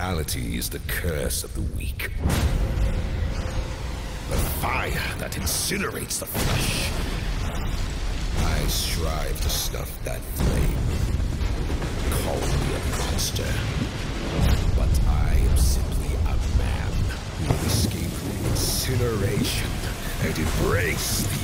Mortality is the curse of the weak. The fire that incinerates the flesh. I strive to snuff that flame. Call me a monster, but I am simply a man who will escape incineration and embrace the